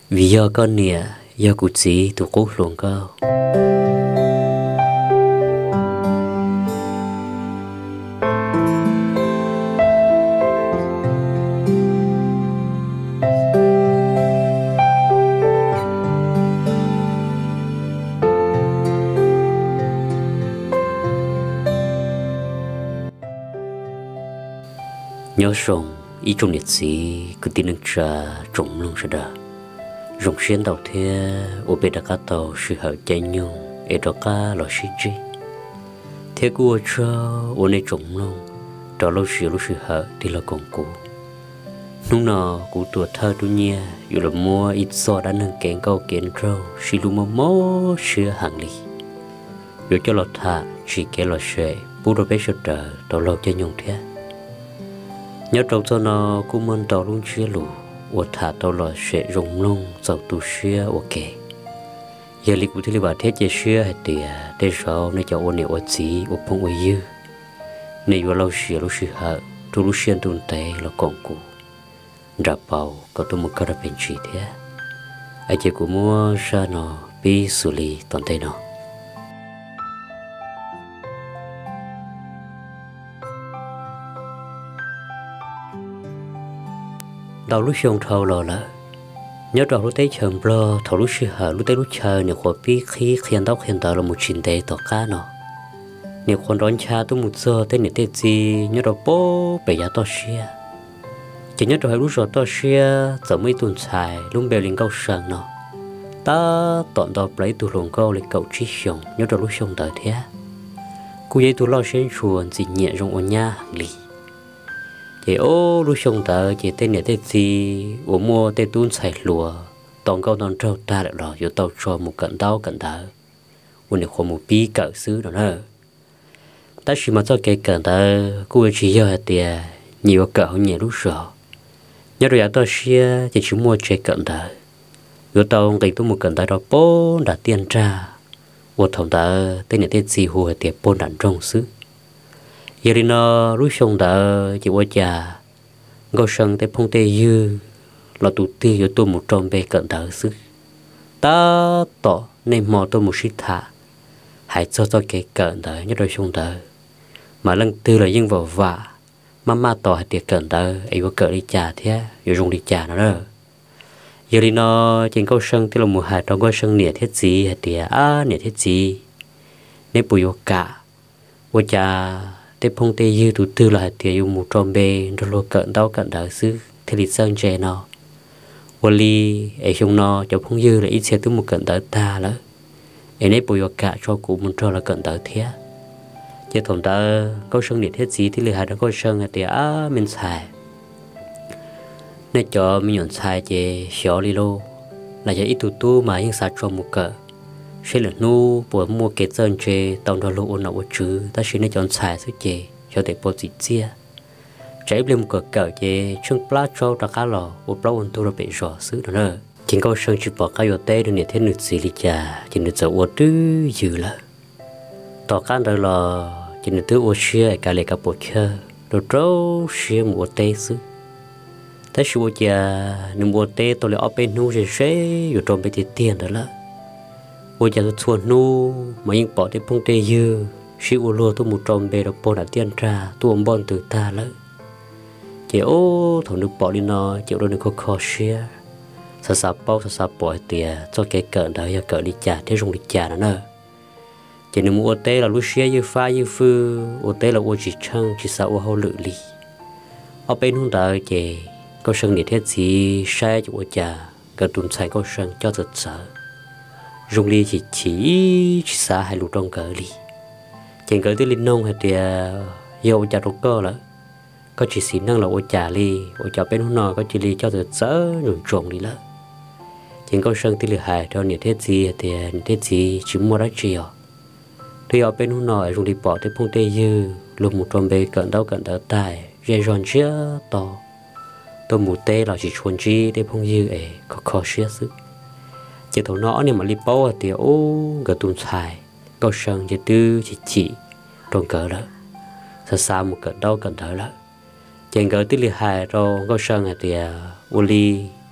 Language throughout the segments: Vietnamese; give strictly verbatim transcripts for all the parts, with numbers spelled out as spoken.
vì do con nè do cụ chỉ tụ cố luôn cơ nhớ sông ý trong nhiệt sĩ cứ tin được trà trồng luôn rồi đó rồng xuyên đầu thế ở bên đó cá tàu sự hợp chạy nhung ở đó cá lò xí chi thế cua cho ở nơi trồng luôn đó lâu xíu lúc sự hợp thì là còn cũ lúc nào cụ tuổi thơ tu nhia dù là mua ít so đã nâng kén câu kén trâu xí lu mò mò xưa hàng lì dù cho lọt thả chỉ kẻ lọt xuệ bù đồ bé sơ trở tàu lâu cho nhung thế nhớ trâu cho nó cũng muốn tàu luôn chia lù và thả tàu lò sẽ rung lông dầu tu xưa ok giờ lịch của thứ ba thế chế xưa hay tiề để sau này cho ôn nhiều ôn gì ôn phong ôn dư này vừa lâu xưa lúc xưa hở tu lúc xuyên tuần tây là còn cũ đạp bầu có tôi một cái bên chỉ thế ai chế của mua ra nó bị xử lý tuần tây nó đầu lúc xong thâu lò lợ nhớ đầu lúc tới chồng blo thầu lúc xưa hở lúc tới lúc chờ nhiều khoa bí khí khiên tóc khiên tờ là một chuyện tệ tỏ cá nọ nhiều con đón cha tôi một giờ tới nhiều tết gì nhớ đầu bố bể giá to xia chỉ nhớ đầu lúc rồi to xia giờ mấy tuần xài lúc bèo liền câu sờn nọ ta tọn tọt lấy tụ lồng câu lấy cậu trí xong nhớ đầu lúc xong tờ thế cô dây tụ lo xuyên chuồn gì nhẹ trong ôn nha hàng lì chị ô lúc xong tờ chị tên này tên gì ở mua tên tuôn xài lùa toàn câu toàn trâu ta được rồi vô tàu cho một cận tàu cận tờ uống được khoảng một bí cỡ xứ đó nữa ta chỉ mà cho cái cận tờ cô chỉ giờ tiền nhiều cỡ nhiều lúc rồi nhớ rồi tao xia chỉ chỉ mua chơi cận tờ vô tàu cái tôi một cận tờ đó bố đã tiền trả vô thằng tờ tên này tên gì hùa tiền bố đạn trong xứ giờ đi nó lúc xong đã chỉ qua già ngô sân tới phong tê dư là tụt ti ở tôi một tròn bề cận tờ xứ ta tỏ nên mò tôi một xí thả hãy cho cho cái cận tờ nhất rồi xong tờ mà lần tư là dân vào vạ mama tỏ hãy tiệc cận tờ ấy có cỡ đi trà thế rồi dùng đi trà nó đó giờ đi nó trên câu sân tức là một hạt trong câu sân nè thiết gì hạt tiệc à nè thiết gì nên bùi vô cả vô trà tế phong tê dư tụ tư là tiệt dùng một tròn bề rồi lo cận đau cận đau xứ thì lịch sơn trẻ nó wali ấy trong nó cho phong dư là ít xe tới một cận đau ta nữa ấy nấy bồi cả cho cụ một tròn là cận đau thế chứ thằng ta có sân điện thiết gì thì lừa hai đó có sân là tiệt á mình xài nên cho mình nhận xài về xỏ đi lô là cho ít tụ tu mà những sạch cho một cỡ sẽ là nu bộ mua cái chân chè tàu đó lỗ nào chứ ta chỉ nên chọn xài số chè cho để bộ gì chia trái lên một cỡ cỡ chè chung plá cho ra cá lò bộ plá ôn tu ra bị rò xứ đó nữa chính câu sơn chỉ bỏ cái yếu tê được nhiệt thế nước gì đi chả chỉ được dầu ô tứ dữ là tỏ can đó là chỉ được tứ ô xia cả lệ cả bộ chơi rồi trâu xia một tê xứ thế xua chả nung bộ tê tôi lại ở bên nu rồi sẽ rồi trong bên tiền đó là ôi giờ tôi chuồn nu mà những bỏ đi phong tê dư siêu lúa tôi một tròn bề đập bò đã tiên trà tôi ôm bon từ ta lỡ chị ô thằng nước bỏ đi nó chịu đâu được có khó xia sa sa bao sa sa bỏ tiền cho cái cỡ đó giờ cỡ đi trả thế dùng đi trả nữa chị nếu mua tê là lúc xia như pha như phư ô tê là ô chỉ trăng chỉ sao ô hậu lự lì ở bên hôm đó chị có sân để thế gì sai cho ô trả cỡ tuần sai có sân cho thật sợ dùng ly chỉ chỉ chỉ xa hay lụt trong cỡ ly trên cỡ tới linh nông hay thì yêu trà đồ cơ là có chỉ xí năng là ô trà ly ô trà bên hôm nọ có chỉ ly cho được sỡ rồi trộn đi lắm trên câu sân tới lừa hại cho nhiệt thiết gì thì nhiệt thiết gì chỉ mua đó chiều thì ở bên hôm nọ dùng đi bỏ tới phong tê dư luôn một tròn bề cận đâu cận đỡ tài dây giòn chia to tôi một tê là chỉ chuồn chi để phong dư ấy có khó xía sức chỉ thầu nó nhưng mà li bao thì ô gỡ tuôn xài câu sân chỉ tư chỉ chỉ trong cỡ đó xa xa một cỡ đâu cần thở đó trên cỡ tới li hài rồi câu sân thì ô li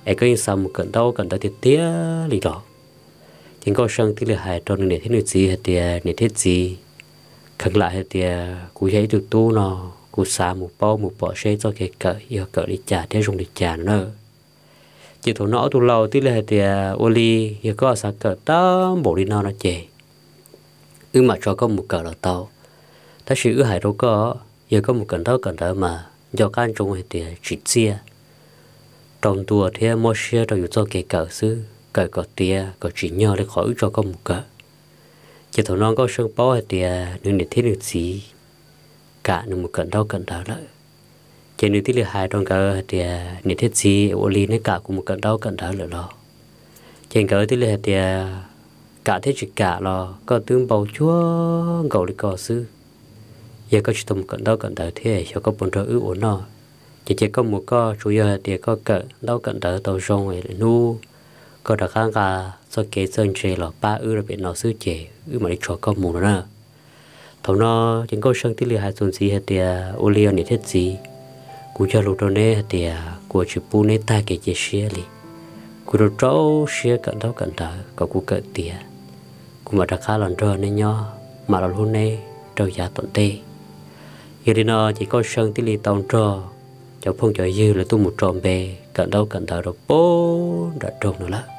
ai có những sao một cận đâu cận tới thì tía lì đó chính có sân thì là hai trong này thế này gì hay thì này thế gì khác lại hay thì cú thấy được tu nó cú xa một bao một bỏ xe cho cái cỡ yêu cỡ đi trả thế dùng đi trả nữa chỉ thổ nọ tu lâu tí là thì oli yêu có sao cỡ tám bộ đi nó nó chè ư mà cho có một cỡ là tàu ta chỉ ư hải đâu có yêu có một cận đâu cận đó mà do can trong hay thì chỉ chia trong tua thế mua xe rồi cho cái cỡ xứ cỡ có tia có chỉ nhờ để khỏi cho có một cỡ chỉ thằng non có sân bó hay tia nên để thấy được gì cả nên một cận đâu cận đó lại chỉ nếu tí là hai trong cỡ hay tia nên thấy gì ô ly nên cả cùng một cận đâu cận đó lại lo chỉ cỡ tí là tia cả thế chỉ cả lo có tương bầu chúa gầu đi cò xứ giờ có chỉ tầm cận đâu cận đó thế cho có bốn trò ư ổn nó chỉ chỉ có một có chủ yếu thì có cỡ đâu cận đó tàu rong ấy nu có đặc khang cả do kế sơn chế là ba ư là biển nó sư chế ư mà đi cho có mù nữa thầu nó chính có sân tí lì hai tuần gì hay thì ô liu này thiết gì cú cho lục đồ nè thì của chụp pu nè ta cái chế xia li cú đồ trâu xia cận đâu cận đó có cú cỡ tía cú mà đặc khang lần rồi nè nhó mà là luôn nè trâu giá tận tê giờ đi nó chỉ có sân tí lì tàu trò cho phong cho dư là tu một tròn bè cận đâu cận đó rồi bố đã trồng nữa lá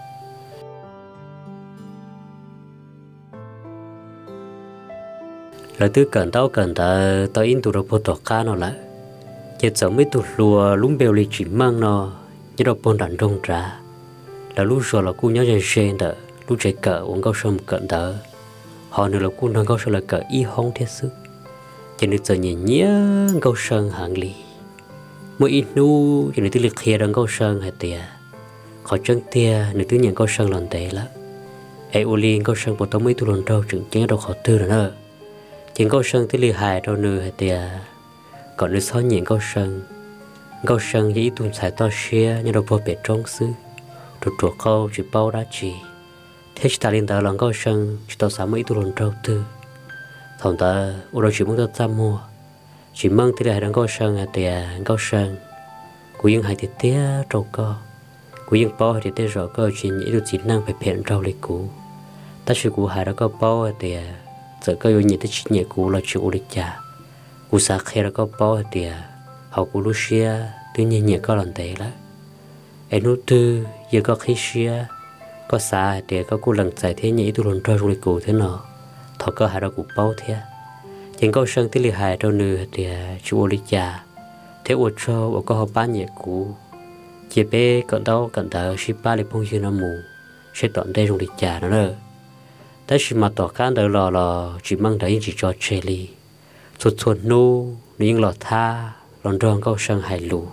là từ cận đâu cận đó tao in tụ rồi bố tọt cá nó lại chỉ giống mấy tụ lùa lúng bèo lì chỉ mang nó như đâu bón đàn rong trà là lúc rồi là cu nhớ dây sen đó lúc chạy cỡ uống cao sâm cận đó họ nữa là cu đang cao sâm là cỡ y hong thiết sức chỉ được giờ nhẹ nhẹ cao sâm hàng lì mỗi ít nu chỉ để tư lực kia đang cao sơn hay tiệt họ chân tia nếu tư nhận cao sơn lần tệ lá ai u liên cao sơn một tấm mấy tu lần trâu chừng chính đâu khó tư rồi nữa chính cao sơn tư lực hài đâu nữa hay tiệt còn nếu so nhận cao sơn cao sơn với ít tuần xài to xia như đâu bao bể trong xứ rồi chuột câu chỉ bao đá chỉ thế chỉ ta liên tới lần cao sơn chỉ tao xả mấy tu lần trâu tư thằng ta u đâu chỉ muốn tao ra mua chỉ mong thì là đang có sơn à thì có sơn của những hai thì tía trâu co của những bao thì tía rồi có chuyện những điều chỉ năng phải phèn trâu lấy cũ ta chỉ của hai đó có bao thì giờ có những cái chuyện nhẹ cũ là chịu được trả của sa khi đó có bao thì họ của Lucia tự nhiên nhẹ có lần tệ lá em nói tư giờ có khi xia có sa thì có cô lần giải thế nhẹ tôi lần trâu lấy cũ thế nào thọ có hai đó của bao thế chính có sân tí lì hài đâu nữa thì chú ô lý cha thế ô cho ô có họ bán nhẹ cũ chỉ bé cận đâu cận đó ship ba lì phong nó mù sẽ tận đây dùng lý cha nữa nữa thế chỉ mà tỏ khán đỡ lò lò chỉ mang đấy chỉ cho chơi li chuột chuột nu nhưng lò tha lòn tròn có sân hài lù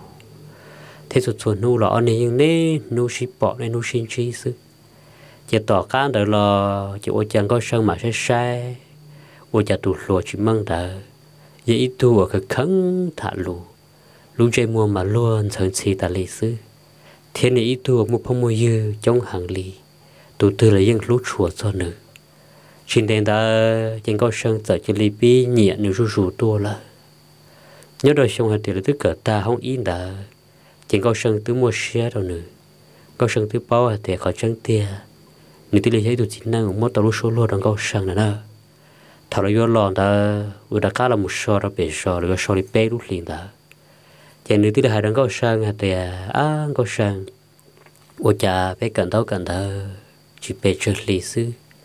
thế chuột chuột nu lò này nhưng nè nu ship bỏ này nu xin chi sư chỉ tỏ khán đỡ lò chỉ ô chẳng có sân mà sẽ sai ôi cha tụt lùa chỉ mang đỡ vậy tu ở cái khấn thả lù lù chơi mua mà luôn sơn xì ta lì sư thiên này tu một phong mua dư trong hàng lì tu tư là những lú chùa cho nữ trên đền ta trên có sơn giờ cho lì bi nhẹ nữ ru ru tua là nhớ rồi xong thì là tức cỡ ta không yên đỡ trên có sơn tứ mua xe đâu nữ có sơn tứ bao thì khỏi chân tia nữ tư là thấy tu chỉ năng một tàu lú số lúa đang có sơn nữa thằng nó vô lòn ta vừa đã cá là một sò đó bể sò rồi sò đi bé lúc liền ta chỉ nếu tí là hai đứa có sang hay thì à có sang ô cha bé cần tao cần ta chỉ bé chơi lì sư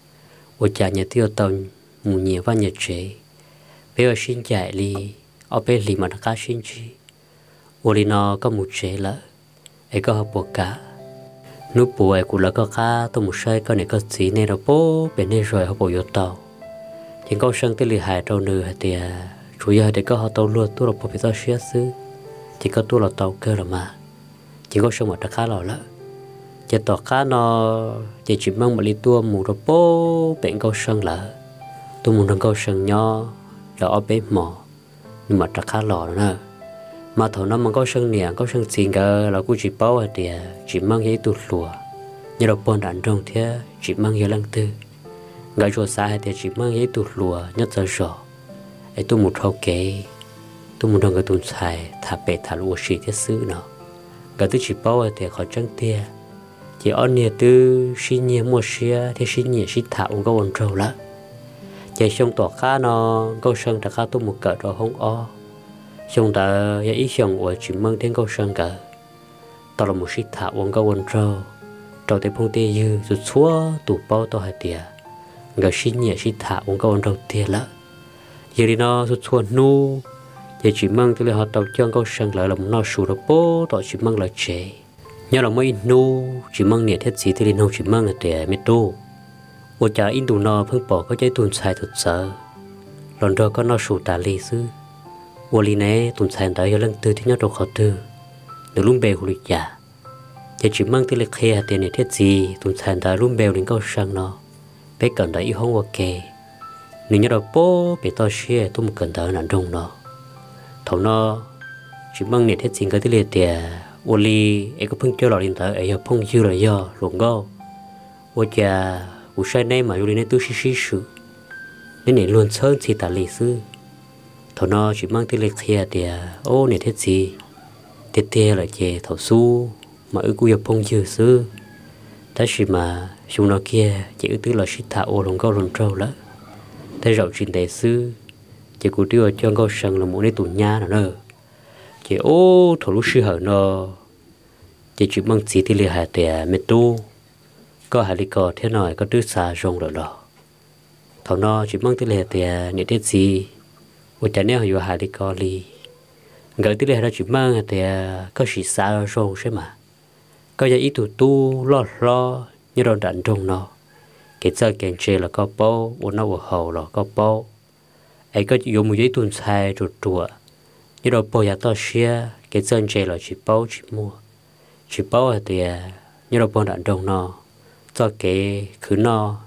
ô cha nhà tiêu tàu mù nhiều và nhiệt chế bé ở xin chạy lì ở bé lì mà nó cá xin chi ô lì nó có một chế là ấy có học buộc cả nút bùa cũng là có cá tôi một sai có này có gì này rồi bố bé này rồi học bộ vô tàu chỉ có sân tới lì hài trâu nữ thì chủ yếu thì có họ tàu luôn tôi là bộ phim xia sư chỉ có tôi là tàu cơ là mà chỉ có sân mà đã khá là lắm chỉ tàu cá nó chỉ chỉ mang một ly tua mù rồi bố bệnh câu sân là tôi muốn đăng câu sân nho là ở bên mỏ nhưng mà đã khá lò nữa mà thầu nó mang câu sân nè câu sân xin cả là cũng chỉ bao thì chỉ mang giấy tụt lùa như là bọn đàn trong thế chỉ mang giấy lăng tư ngày cho xa thì chỉ mang giấy tụt lùa nhất giờ rõ ấy tôi một hậu kế tôi một đồng cái tuần xài thả bể thả lùa xì thiết sư nó cái thứ chỉ bao thì khó trăng tia chỉ ăn nhiều từ xin nhiều mua xe thì xin nhiều xin thảo cũng có ổn trâu lắm chỉ xong tỏ khá nó câu sân đã khá tôi một cỡ rồi không o xong đã ý xong của chỉ mang đến câu sân cả tao là một xin thảo cũng có ổn trâu trâu thì phong tia dư rồi xóa tủ bao tao hai tia người xin nhiều xin thảo cũng có ổn trâu tia lắm giờ đi nó rồi xóa nu giờ chỉ mang tới là họ tàu chân câu sân lại là một nó sụt đó bố tao chỉ mang là chế nhớ là mấy nu chỉ mang nhiệt thiết gì thì nó chỉ mang là để mệt tu ô cha in tụ nó phân bỏ có trái tuần sai thật sợ lần đó có nó sụt tà lì sư ô lì này tuần sai tới giờ lần tư thì nhớ đâu khó tư được luôn bèo của lịch giả giờ chỉ mang tới là khe tiền nhiệt thiết gì tuần sai tới luôn bèo đến câu sân nó bé cần đấy không ok nếu nhớ đâu bố bé to xe tôi một cần tới nản rồng nó thầu nó chỉ mang nhiệt thiết gì cái thứ liệt tiền ô li ấy có phong cho lò điện tử ấy có phong chưa là do luồng go ô cha u sai này mà ô li này tôi xí xí sự nên này luôn sơn thì ta lì sư thầu nó chỉ mang tới lịch kia thì ô này thiết gì thiết thiết là chè thầu su mà ư cú nhập phong chưa sư thế gì mà chúng nó kia chỉ ư tứ là xí thả ô luồng go luồng trâu đó thế rộng chuyện đại sư chỉ cú tiêu cho go sừng là muốn đi tủ nhà nào nữa chỉ ô thổ lúc sư hở nó chỉ chỉ mang chỉ thì liền hạt để mệt tu có hạt đi cò thế nào có đứa xa rong rồi đó thằng nó chỉ mang tới liền để những cái gì ở trên này họ hạt đi cò li người tới liền nó chỉ mang để có sự xa rong xem mà có giờ ít tu tu lo lo như đòn đạn trong nó cái giờ kiện chơi là có bao ở nó ở hậu là có bao ấy có dùng một giấy tuần sai rồi chùa như đó bao giờ tao xia cái chân chơi là chỉ bao chỉ mua chỉ bao thì như đó bao đạn đồng nó cho cái khứ nó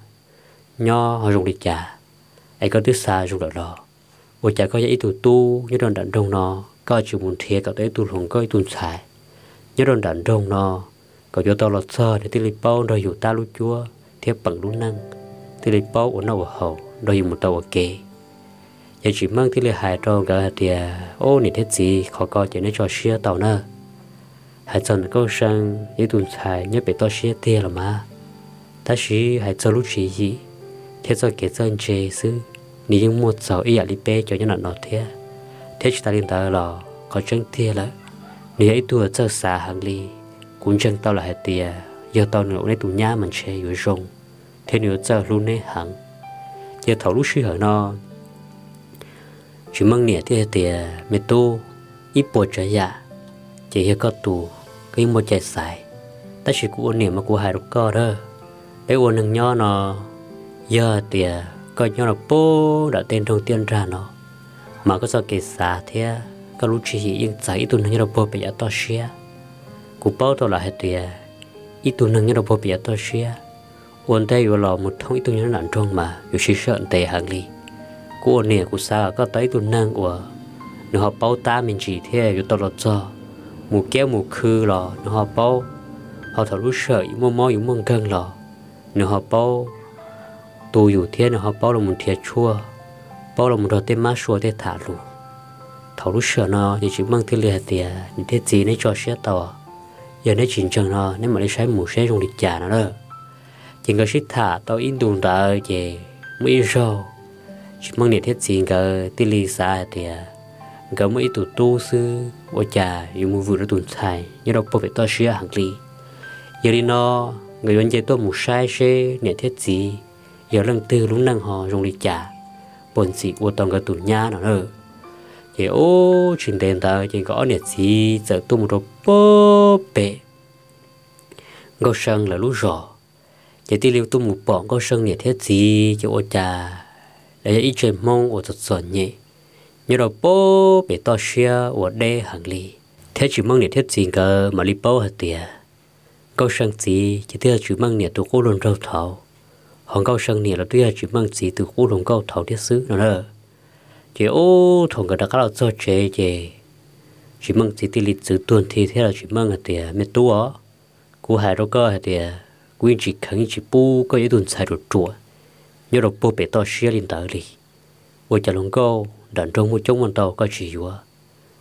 nho họ dùng để trả ấy có thứ xa dùng được đó bố cha có ít tu tu như đó đạn đồng nó có chỉ muốn thiệt có tới tu hồng có tuần sai như đó đạn đồng nó có cho tao lọt sơ để tiêu bao rồi dù ta lu chúa theo bằng lu năng tiêu bao ở nào ở hậu rồi dùng một tàu ở kề giờ chỉ mang tí lệ hại cho cái thì ô này thế gì khó coi chỉ nên cho xe tàu nữa hãy chọn câu sang những tuần xài nhớ bị to xe tiền là mà ta chỉ hãy cho lúc chỉ gì thế cho cái chân chế sư nếu như một sáu ý lý bé cho những nó thế thế chỉ ta liên tới là có chân tiền là nếu ấy tuổi cho xa hàng ly cũng chân tao là hạt tiền giờ tao nữa nên tụi nhá mình chơi rồi rong thế nếu cho luôn nên hẳn giờ thầu lúc suy hỏi nó chỉ mang nhẹ thì thì mẹ tu ít bộ trái dạ chỉ hiểu có tù cái một trái sai ta chỉ có niệm mà của hai đứa con đó bé uốn nâng nho nó giờ thì coi nho nó bố đã tên trong tiên ra nó mà có sao kể xa thế có lúc chỉ yên giải tu nâng nho nó bố bị ở to xia cụ bao tôi là hết thì ít tu nâng nho nó bố bị ở to xia uốn tay uốn lò một thông ít tu nho nó nặng trong màอยู่chỉ sợ tệ hàng ly cô nè cô sao có tới tuần năng của nó họ bao ta mình chỉ thế rồi tao lọt cho mù kéo mù khư lò nó họ bao họ thở lúc sợ mua mò dùng mông cân lò nó họ bao tuอยู่thế nó họ bao là một thiệt chua bao là một đợt tên má chua tên thả luôn thở lúc sợ nó chỉ mang thứ liệt tiền những thế gì nên cho xe tàu giờ nên chỉnh chân nó nên mà lấy sai mù xe dùng để trả nó đó chỉ có xích thả tao in đồn tại về mới rồi chỉ mang nhiệt thiết gì cái tỷ lệ xa thì cái mấy tụ tu sư ở nhà dùng một vụ đó tuần sai như đâu có phải to xía hàng ly giờ đi nó người dân chơi tôi một sai xe nhiệt thiết gì giờ lần tư lúc năng họ dùng đi trả buồn gì của toàn cái tuần nhá nào nữa thì ô chuyện tiền ta chỉ có nhiệt gì giờ tôi một đồ bóp bể ngô sân là lú rò chỉ tỷ lệ tôi một bọn ngô sân nhiệt thiết gì cho ở nhà để ít chơi mong ở thật xuân nhỉ nhớ đâu bố bị to xia ở đây hàng ly thế chỉ mong nhiệt thiết gì cơ mà li bố hạt tiền câu sang gì chỉ tiêu chỉ mong nhiệt từ cô luôn rau thảo hòn câu sang nhiệt là tiêu chỉ mong gì từ cô luôn câu thảo thiết xứ nữa nữa chỉ ô thằng cái đặc là cho chế chế chỉ mong gì tỷ lệ chữ tuần thì thế là chỉ mong hạt tiền mẹ tu ó cô hai đâu cơ hạt tiền quý chỉ khẳng chỉ bu có ý tuần sai được chùa nhớ đâu bố bị to xia lên tới đi ôi chả lòng câu đàn trong một trong một tàu có chỉ vừa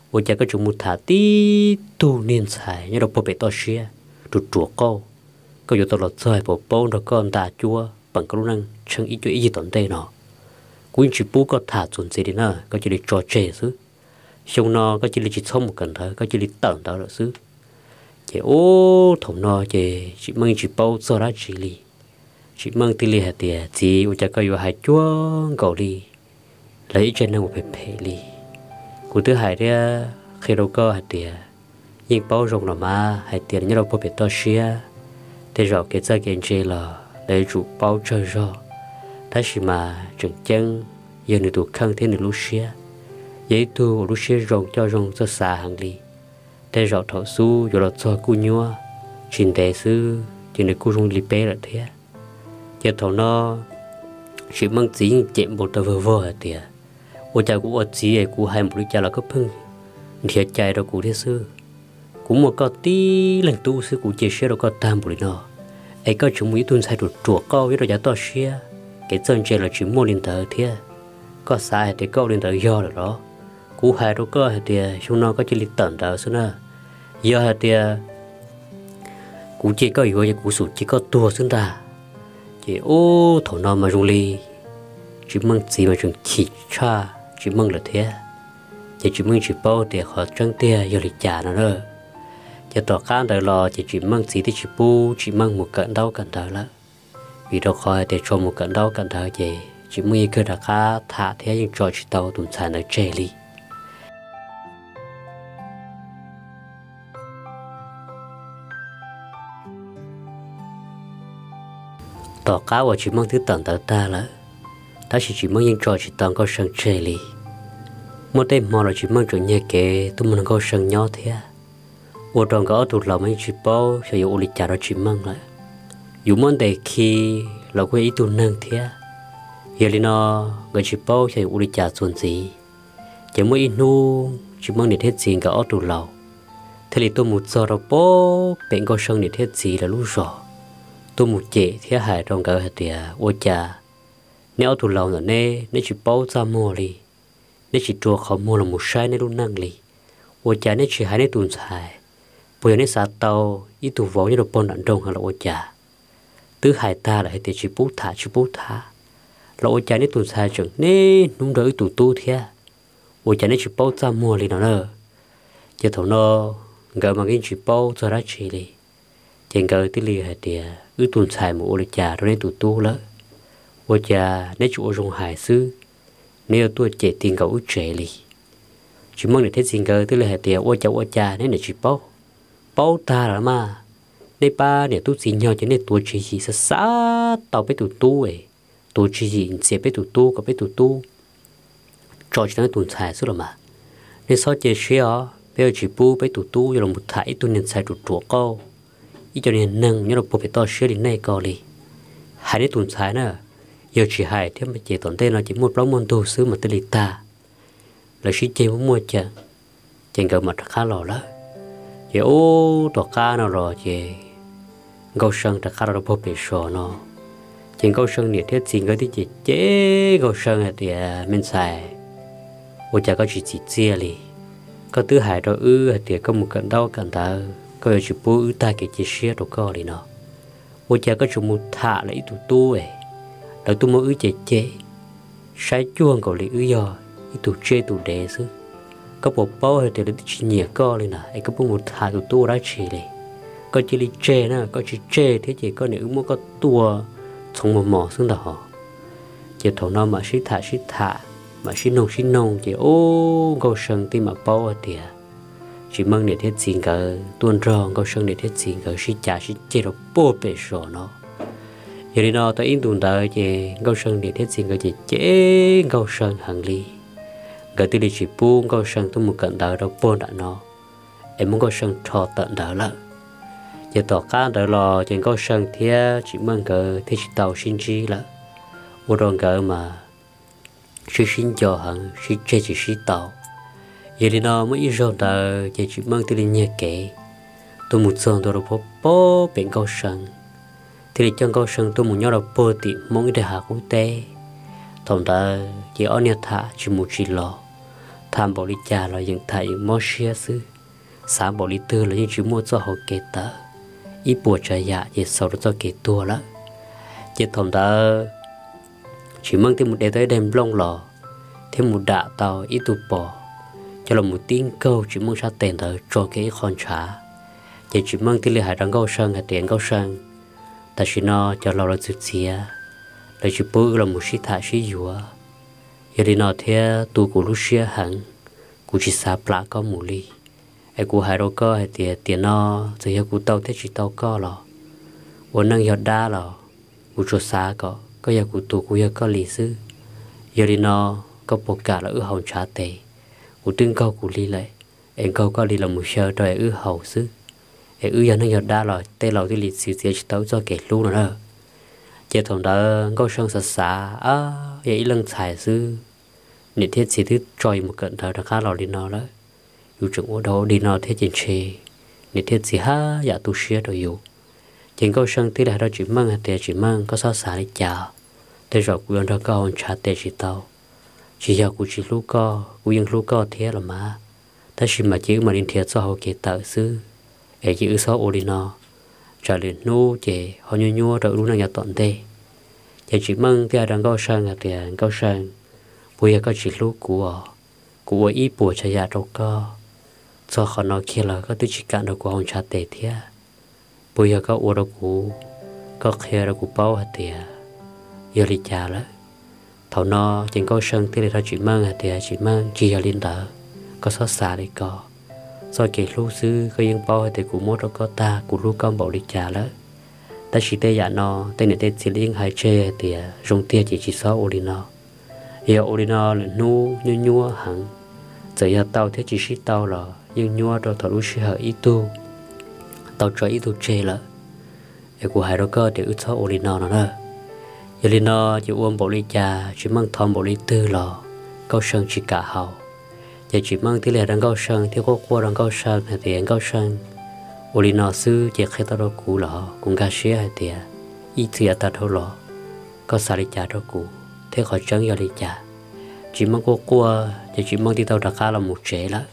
ôi cha cái chúng một thả tí tu niên xài như đâu bỏ bể to xia tụt chuột câu có dù tao lọt rơi bộ bông đó con ta chua bằng cái năng chẳng ý chuyện gì tận đây nọ cũng chỉ bố có thả chuẩn gì đi nữa có chỉ để trò chơi xứ xong nó có chỉ để chỉ xong một cần thôi có chỉ để tận đó là xứ chỉ ô thằng nó chỉ chỉ mang chỉ bao giờ ra chỉ li chỉ mang tiền li hạt tiền chỉ ôi cha có dù hai chua cầu li lấy trên nó một bể bể li cụ thứ hai đấy khi đâu có hạt tiền nhưng bao rộng là mà hạt tiền như đâu có bể to xia thế rồi cái gia kiến chế là để chủ bao chơi rồi thế thì mà chừng chân giờ người tụ khăn thế này lúc xia giấy tu lúc xia rộng cho rộng cho xa hàng li thế rồi thọ su rồi là cho cu nhua chuyện thế sư chuyện này cu rong li bé là thế giờ thọ nó chỉ mang chỉ chém một tờ vờ vờ hạt tiền ôi cha cũng ở chỉ ấy cũng hai một đứa cha là cấp phăng thiệt chạy rồi cũng thế sư cũng một cái tí lần tu sư cũng chia sẻ rồi có tam bụi nọ ấy có chúng mỹ tuân sai được chuột câu với rồi giá to xia cái chân chơi là chỉ mua liên tờ thế có sai thì câu liên tờ do rồi đó cũng hai đứa có thì chúng nó có chỉ liên tận tờ xưa nè do thì cũng chỉ có yếu cũng sụt chỉ có tua xưa ta chỉ ô thổ nó mà dùng ly chỉ mong gì mà dùng chỉ cha chỉ mong là thế chỉ chỉ mong chỉ bao để họ trăng tia giờ lịch trả nó nữa chỉ tỏ khán đời lo chỉ chỉ mong gì thì chỉ bu chỉ mong một cận đau cận đời là vì đâu khỏi để cho một cận đau cận đời gì chỉ mong cái đặc khá thả thế nhưng cho chỉ tàu tụm sản ở trẻ li tỏ cá và chỉ mong thứ tận tới ta là ta chỉ chỉ mong những trò chỉ tận có sân chơi li một đêm mò là chỉ mong chuyện nhẹ kể tôi muốn có sân nhỏ thế ô tròn có tụt lòng mấy chỉ bao sẽ yêu lịch trả đó chỉ mong lại dù muốn để khi là quay ý tụt nâng thế giờ li nó người chỉ bao sẽ yêu lịch trả chuẩn gì chỉ mới in nu chỉ mong để thiết gì cả ở tụt lòng thế thì tôi một giờ rồi bố bệnh có sân để thiết gì là lúc rồi tôi một chế thế hại trong cả hạt tiền ô cha nếu tụt lòng rồi nè nếu chỉ bao ra mua đi nếu chỉ chùa họ mua là một sai nên luôn năng li ô cha nếu chỉ hai nên tụt xài bây giờ nên sát tàu ít tụ võ như đồ bón đạn đông hay là ô cha tứ hai ta là hai tiền chỉ bút thả chỉ bút thả là ô cha nên tụ sai chừng nên nung đỡ tụ tu thế ô cha nên chỉ bao ra mua liền nó nữa giờ thầu nó gỡ mà cái chỉ bao cho ra chỉ đi trên gỡ tí li hai tiền ứ tụ sai một ô cha rồi nên tụ tu lỡ ô cha nên chủ dùng hải sư nếu tôi chạy tiền gỡ chạy đi chỉ mong để thấy tiền gỡ tí li hai tiền ô cha ô cha nên là chỉ bao bao ta là mà đây ba để tu xin nhau cho nên tu chỉ gì sa sa tao biết tu tu ấy tu chỉ gì sẽ biết tu tu có biết tu tu cho cho nó tuần sai số là mà nên sau chơi xe ó bây giờ chỉ bu biết tu tu rồi một thải tu nên sai tu chuột câu ý cho nên nâng nhớ là bộ phải to xe đến này câu đi hai đứa tuần sai nữa giờ chỉ hai thêm mà chỉ tổn tên là chỉ một bao môn tu sứ mà tên là ta là sĩ chơi muốn mua chợ trên cờ mặt khá lò đó chị ô tọt cá nào rồi chị câu sân đã khá là bố bể sổ nó chị câu sân nhiệt thiết gì cái chị chế câu sân thì mình xài ô chả có chỉ chỉ chia li có thứ hai đó ư thì có một cận đau cận ta có chỉ bố ư ta cái chỉ xe đồ co đi nó ô chả có chúng một thả lấy tụ tu ấy đợi tu mua ư chế chế sai chuông cầu lấy ư do tụ chế tụ đế xứ có bộ bao thì để chỉ nhẹ co lên nè, ai có bộ một thà tụ tu ra chỉ đi, có chỉ đi chơi nè, có chỉ chơi thế chỉ có nếu muốn có tua从một mỏ xuống đó, chỉ thầu nó mà xí thả xí thả, mà xí nông xí nông chỉ ô câu sừng tim mà bao thì chỉ mong để thiết gì cả tuôn rong câu sừng để thiết gì cả xí chả xí chơi được bố bể sổ nó, giờ đi nó tới in tuần tới chỉ câu sừng để thiết gì cả chỉ chế câu sừng hàng ly cái từ đi chỉ buông câu sân tôi một cận đời đâu buông đã nó em muốn câu sân thọ tận đời lợ giờ tỏ cá đời lò trên câu sân thế chỉ mong cái thế chỉ tàu xin chi lợ vô đoàn cái mà chỉ xin cho hẳn chỉ chơi chỉ xin tàu giờ đi nó mới rồi đời giờ chỉ mong từ đi nhẹ kể tôi một giờ tôi đâu bố bố bên câu sân thì trong câu sân tôi muốn nhớ là bố tìm mong để hạ quốc tế thằng ta chỉ ở nhà thả chỉ một chỉ lò tham bảo lý cha là những thầy những món xia sư sáng bảo lý tư là những chú mua cho họ kể tờ ít bùa trời dạ chỉ sau đó cho kể tua đó chỉ thầm ta chỉ mang thêm một đề tới đem lông lò thêm một đạ tàu ít tụ bò cho là một tiếng câu chỉ mang ra tiền tới cho cái con trả chỉ chỉ mang tới lì hải đang câu sang hay tiền câu sang ta chỉ nó cho lâu là chút xía lại chỉ bữa là một sĩ thả sĩ dùa giờ đi nó theo tu của lúc xưa hẳn cũng chỉ sắp lại có mù ly ai cũng hai đôi co hay tiền tiền nó giờ giờ cũng tao thế chỉ tao co lò uốn năng giờ đa lò cũng cho xa có có giờ cũng tu cũng giờ có lì sư giờ đi nó có bộ cả là ư hậu trả tệ cũng tương câu cũng ly lại em câu có ly là một sơ rồi ư hậu sư em ư giờ năng giờ đa lò tê lò cái lì xíu xíu chỉ tao cho kẹt luôn nữa chỉ thằng đó có sân sạch xả á vậy lần xài sư nè thiết chỉ thứ trôi một cận thở khá lò đi nó đó dù trường ô đâu đi nó thiết trên xe nè thiết chỉ ha dạ tu sửa rồi dù trên câu sân tí là đó chỉ mang hạt tiền chỉ mang có sao xả đi chào thế rồi quyền đó con trả tiền chỉ tao chỉ giờ cũng chỉ lúc co cũng lúc co thế là mà ta chỉ mà chỉ mà đi thiệt cho họ kể tự sư ấy chỉ ư sao ô đi nó trả liền nô chè họ nhua nhua rồi lúc nào nhà tận thế chỉ chỉ mang tiền đang câu sân hạt tiền câu sân bây giờ có chỉ lúc của của ít bùa chạy ra đâu có cho họ nói kia là có tôi chỉ cạn được của ông cha tệ thế bây giờ có ô đâu của có kia đâu của bao hạt tiền giờ đi trả lại thầu nó chỉ có sân thế là chỉ mang hạt tiền chỉ mang chỉ là liên đỡ có xót xa đi có do kể lúc xưa có những bao hạt tiền của mỗi đâu có ta của lúc con bảo đi trả lại ta chỉ tê giả nó tên này tên chỉ liên hai chê hạt tiền dùng tiền chỉ chỉ sáu ô đi nó giờ ô đi nó là nu nhua nhua hẳn giờ giờ tao thế chỉ ship tao là nhưng nhua rồi thằng lúc xưa ít tu tao cho ít tu chê là em của hai đứa cơ để ước thao ô đi nó nữa giờ đi nó chỉ uống bộ ly trà chỉ mang thon bộ ly tư lò câu sơn chỉ cả hậu giờ chỉ mang thứ lẻ đang câu sơn thiếu có qua đang câu sơn hay tiền câu sơn ô đi nó sư chỉ khi tao đâu cũ lò cũng gà xía hay tiền ít thì tao đâu lò có xài ly trà đâu cũ thế khỏi trắng giờ ly trà chỉ mang qua qua thì chỉ mang đi tao đã khá là một trẻ đó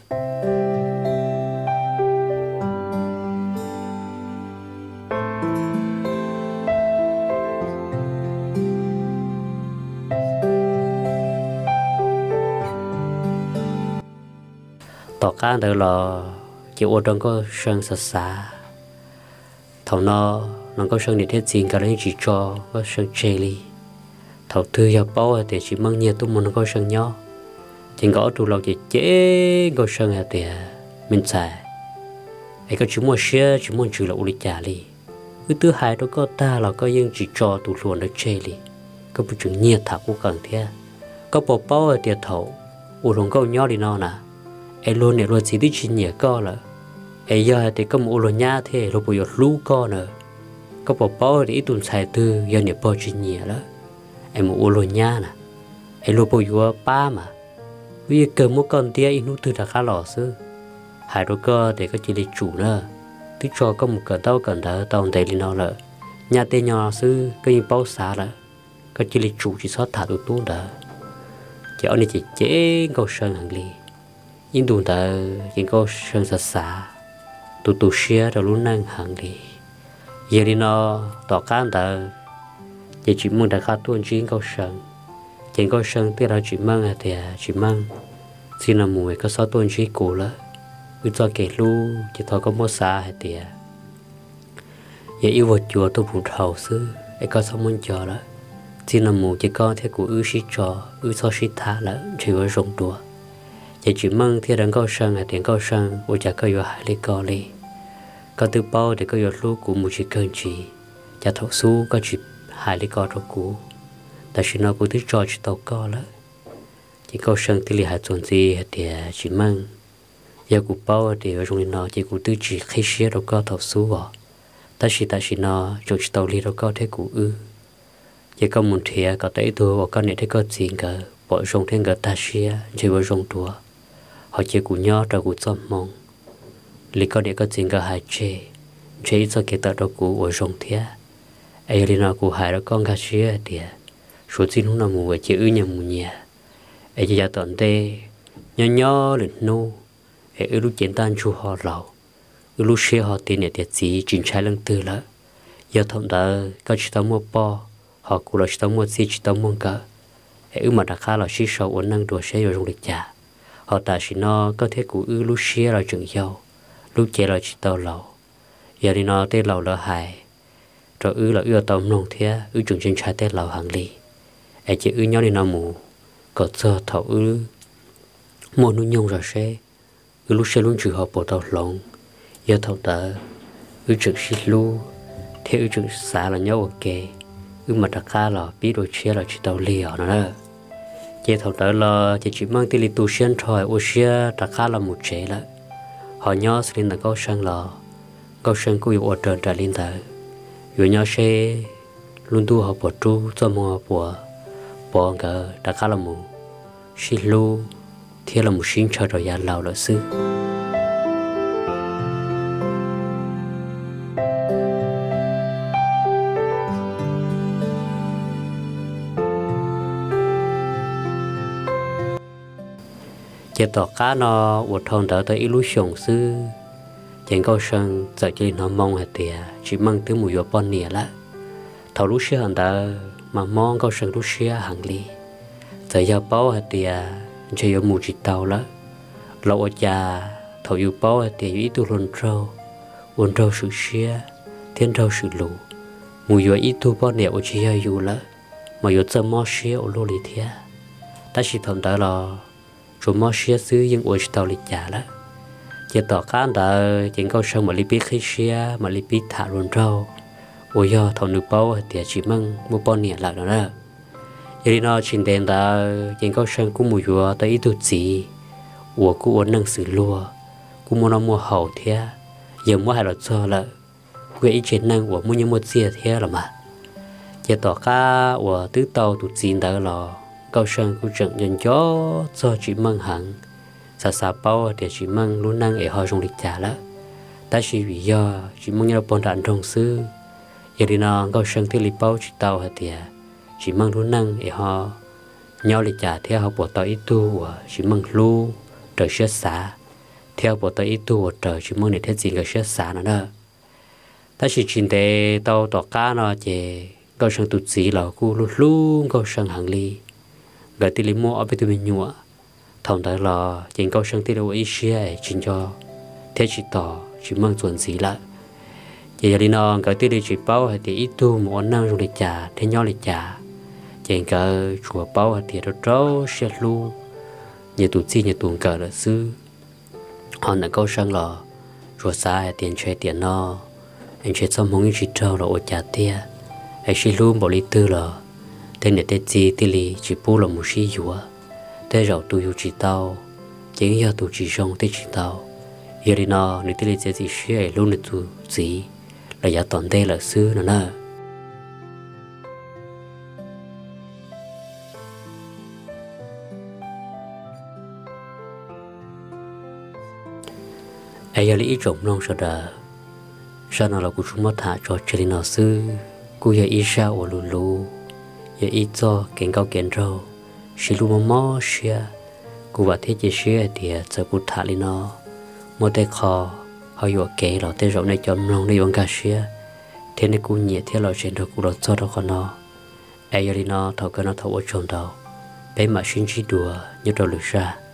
tỏ cá đó là chỉ ô trong có sơn sạch xả thầu nó nó có sơn để thiết gì cả đấy chỉ cho có sơn chê ly thầu thư giờ bao thì chỉ mang nhiều tụi mình có sơn nhỏ chỉ có tụiเราchỉ chế có sơn là thì mình xài ấy có chúng mua xe chúng mua chữ là uli trả li cái thứ hai đó có ta là có những chỉ cho tụi luôn để chê li có một chữ nhiều thảo cũng cần thế có bộ bao thì thầu u lòng có nhỏ đi nó nè ấy luôn này luôn chỉ đi chỉ nhiều co là ấy giờ thì có một u lòng nhá thế rồi bây giờ lú co nữa có bộ bao thì ít tuần xài từ giờ nhiều bao chỉ nhiều đó em một ô lô nha nè em lô bồi vừa ba mà vì cần một con tia in nút từ đã khá lỏ sư hai đôi cơ để có chỉ để chủ nữa tí cho có một cỡ tao cần đỡ tao thấy lên nó lợ nhà tên nhỏ sư có những bao xá là có chỉ để chủ chỉ sót thả được tốt đỡ chỉ ông này chỉ chế câu sơn hàng ly in đủ đỡ những câu sơn sạch xả tụ tụ xia rồi luôn năng hàng ly giờ đi nó tỏ can đỡ chỉ chỉ muốn đã khá tuôn chuyến câu sơn trên câu sơn tức là chỉ mang thì chỉ mang xin là mùi có sáu tuôn chuyến cũ了cứ cho kể lu chỉ thôi có mua xa hay thì giờ yêu vật chùa tôi phụ thầu sư ấy có sáu muốn chờ đó xin là mùi chỉ có theo của ư sĩ trò ư so sĩ thả là chỉ có rộng đùa giờ chỉ mang theo đằng câu sơn hay tiền câu sơn ôi chả có vô hai lý co li có từ bao để có vô lu của một chỉ cần chỉ chả thấu su có chỉ hai lý co đâu cũ ta chỉ nói của thứ trò chỉ tàu co đó chỉ câu sơn thì hai tuần gì thì chỉ mang giờ của bao thì ở trong này nó chỉ của thứ chỉ khi xưa đâu co thấu su à ta chỉ ta chỉ nói trong chỉ tàu li đâu co thế của ư giờ có một thiệt có tới thua và con này thấy có gì cả bỏ trong thêm cả ta xia chỉ vào trong đùa họ chỉ của nhau rồi của chăm mong lý có để có gì cả hai chế chế cho cái tàu đâu của ở trong thiệt ai đi nào của hai đó con gà xía thì số tiền không nào mua chỉ ư nhà mua nhà ai chỉ ra tận tê nhỏ nhỏ lên nô hệ ư lúc chiến tan chu họ lầu ư lúc xe họ tiền để tiệt gì chính trái lăng tư là giờ thông đã có chỉ tao mua po họ cũng là chỉ tao mua gì chỉ tao mua cả hệ ư mà đã khá là xí sầu ổn năng đùa xe rồi dùng lịch trả họ ta chỉ nó có thể của ư lúc xe là chừng dâu lúc chế là chỉ tao lầu giờ đi nó tên lầu là hài rồi ư là ư tao nông thế ư chừng trên trái tên lầu hàng ly ấy chỉ ư nhau đi nó mù có giờ thầu ư mua nuôi nhung rồi xe ư lúc xe luôn chịu họ bộ tàu lồng giờ thầu ta ư chừng xí lu thế ư chừng xả là nhau ok ư mà đặc khá là biết đôi chia là chỉ tàu liều nữa giờ thầu ta là chỉ chỉ mang tiền li tu xuyên thôi ô xe đặc khá là một chế là họ nhớ sẽ lên là câu sang là câu sang cũng yêu ở trên trả lên ta yêu nhớ xe luôn tu họ bỏ tru cho mua bỏ bỏ cả đặc khá là một xí lu thế là một sinh cho rồi nhà lão là sư chỉ tỏ cá nó một thằng đỡ tới ilu sòng sư chẳng có sân giờ chỉ nó mong hạt tiền chỉ mang tới mùi gió bon nè lá thầu lúc xưa hắn ta mà mong có sân lúc xưa hàng ly giờ giờ bao hạt tiền chỉ có mùi chỉ tàu lá lâu ở nhà thầu yêu bao hạt tiền ít tu luồn trâu luồn trâu sự xưa thiên trâu sự lù mùi gió ít tu bao nè ở chỉ hay yêu lá mà gió giờ mò xưa ở lô lì thia ta chỉ thầm ta là chúng mò xưa xứ nhưng ở chỉ tàu lịch trả lá chỉ tỏ cá đã chỉ có sân mà li biết khi xưa mà li biết thả luồn trâu ôi giờ thầu nước bao thì chỉ mang một bao nhiêu lại đó nè vậy nó chính đen đã chỉ có sân cũng mùi vừa tới ít chút gì của cũng uốn năng xử lúa cũng muốn nó mua hậu thế giờ mua hai loại cho là quỹ ít chiến năng của mua những một chia thế là mà chỉ tỏ cá của tứ tàu tụt chín đã là câu sân cũng chẳng nhận gió cho chỉ mang hàng xa xa bao thì chỉ mang luôn năng ở họ trong lịch trả đó ta chỉ vì do chỉ mang nhau bọn đàn trong xứ giờ đi nó câu sân thì lịch bao chỉ tàu hả thì chỉ mang luôn năng ở họ nhau lịch trả theo họ bộ tàu ít tu chỉ mang lu trời xét xả theo bộ tàu ít tu trời chỉ mang để thế gì cái xét xả nữa đó ta chỉ chính để tàu tàu cá nó chỉ câu sân tụt gì là cu lu lu câu sân hàng ly gửi tiền lấy mua ở bên tụi mình nhua thằng đó là chỉ câu sân tiền đâu ít xe chính cho thế chỉ tỏ chỉ mang chuẩn gì lại giờ đi nó cái tiền chỉ bao hay thì ít tu một năng dùng để trả thế nhau để trả chỉ cái chùa bao hay thì nó trâu xe lu nhà tụt chi nhà tụt cờ là sư họ là câu sân là chùa xa hay tiền chơi tiền nó anh chơi xong không chỉ trâu là ở trả tiền hay xe lu bảo lý tư là thế này thế gì thì li chỉ bù là một xí dùa thế rồi tôi yêu chỉ tao chỉ giờ tôi chỉ sống thế chỉ tao giờ đi nó nếu thế là gì xí luôn là tôi gì là giá toàn đây là xứ nữa nè ai giờ lý trộm non sao đó sao nó là của chúng nó thả cho chơi nó xứ cô giờ ít sao ở lù lù giờ ít cho kiện cao kiện rau xí lù mò mò xia cô và thế chỉ xia thì giờ cô thả lên nó một tay kho họ vừa kể là tay rau này chọn lòng này bằng cá xia thế nên cô nhẹ thế là chuyện đó cô đốt cho đó con nó ai giờ đi nó thầu cái nó thầu ở trong đầu bé mà xin chỉ đùa như đồ lửa ra